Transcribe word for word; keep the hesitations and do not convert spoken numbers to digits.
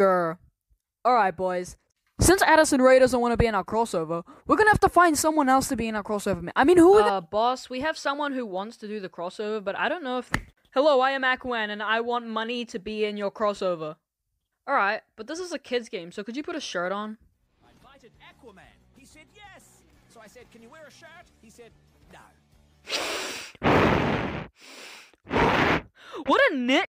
Grr. Alright, boys. Since Addison Ray doesn't want to be in our crossover, we're gonna have to find someone else to be in our crossover. I mean, who are Uh, boss, we have someone who wants to do the crossover, but I don't know if... Hello, I am Aquan, and I want money to be in your crossover. Alright, but this is a kid's game, so could you put a shirt on? I invited Aquaman. He said yes. So I said, can you wear a shirt? He said, no. What a nit